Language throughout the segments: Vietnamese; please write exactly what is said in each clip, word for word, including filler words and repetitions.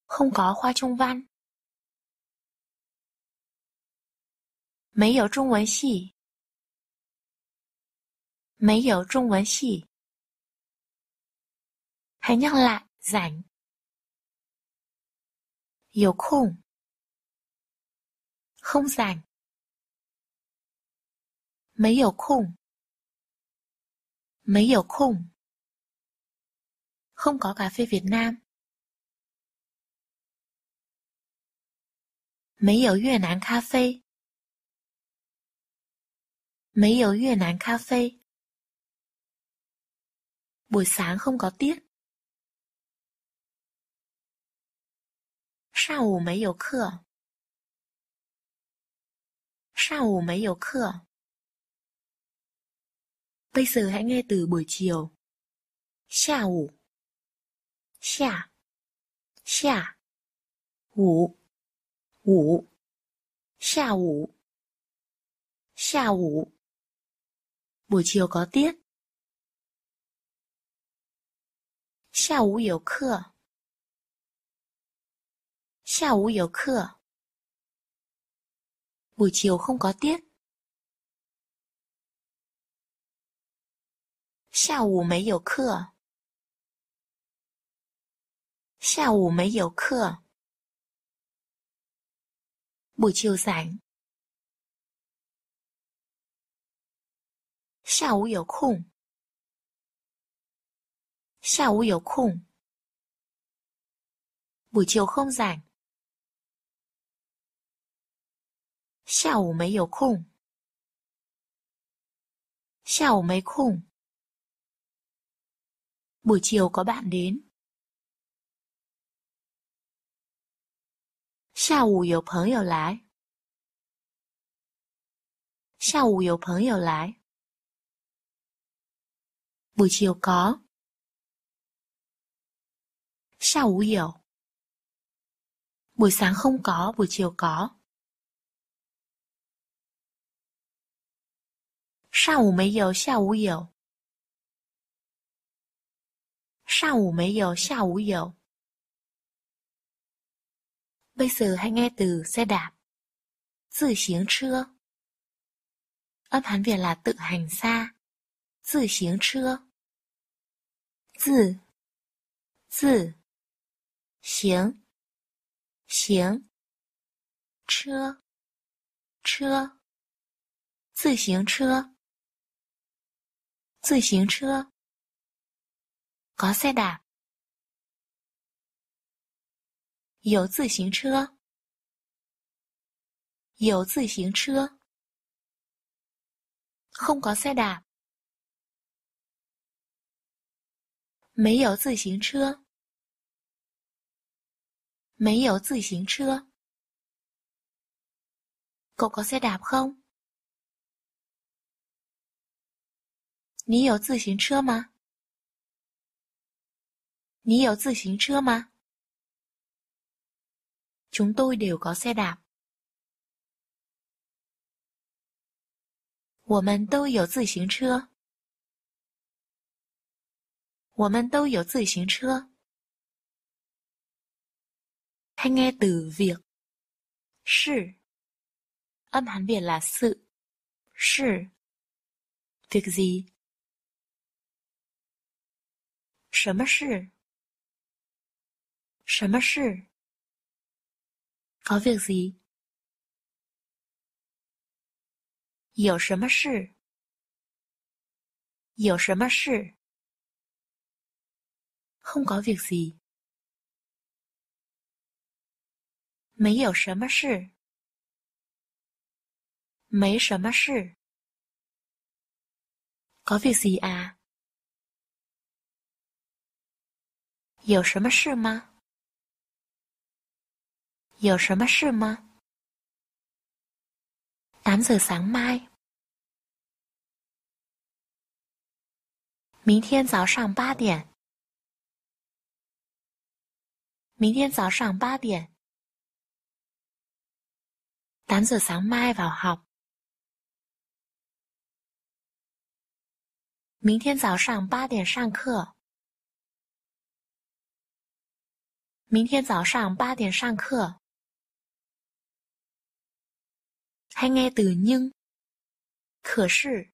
Không có khoa trung văn. 没有中文系。没有中文系。Hãy nhắc lại, rảnh. 有空。không rảnh. 没有空。没有空。Không có cà phê Việt Nam. 没有越南咖啡。没有越南咖啡。Buổi sáng không có tiết. 上午没有课。上午没有课。Bây giờ hãy nghe từ buổi chiều. 下午。下。下。午。午。下午。下午。Buổi chiều có tiết. 下午有课。下午有课。Buổi chiều không có tiết. 下午没有课。下午没有课。Buổi chiều rảnh. 下午有空。下午有空。Buổi chiều không rảnh. 下午没有空。下午没空。Buổi chiều có bạn đến. 下午有朋友来。下午有朋友来。Buổi chiều có. 下午有。Buổi sáng không có, buổi chiều có. 上午没有，下午有。上午没有，下午有。Bây giờ hãy nghe từ xe đạp. 自行车. Âm Hán Việt là tự hành xa. 自行车. 自. 自. 行. 行. 车. 車. 自行車. 自行車. Có xe đạp. 有自行車。有自行車。Không có xe đạp. 没有自行車。没有自行車。Cậu có xe đạp không? 你有自行車嗎？你有自行車嗎？ Chúng tôi đều có xe đạp. 我们都有自行車。我们都有自行車。Hay nghe từ việc. 是. Âm Hán Việt là sự. 是. Việc gì? 什么事？什么事？ Có việc gì? 有什么事？有什么事？ Không có việc gì. 没有什么事。没什么事。Có việc gì à? 有什么事吗？有什么事吗？ tám giờ sáng mai. 明天早上八点。明天早上八点。tám giờ sáng mai vào học. 明天早上八点上课。 明天早上八点上课. Hãy nghe từ nhưng. 可是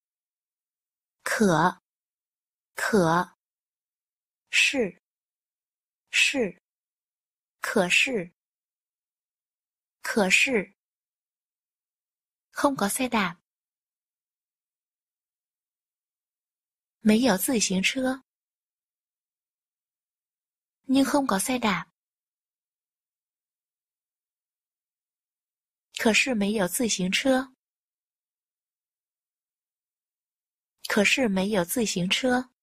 可可是是可是可是 không có xe đạp. 没有自行车 nhưng không có xe đạp. 可是没有自行车可是没有自行车